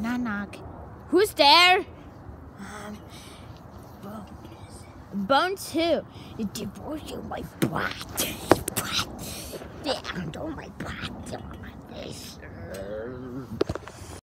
Knock, knock. Who's there? Bones who? Divorce you, my brat. Yeah, don't my brat.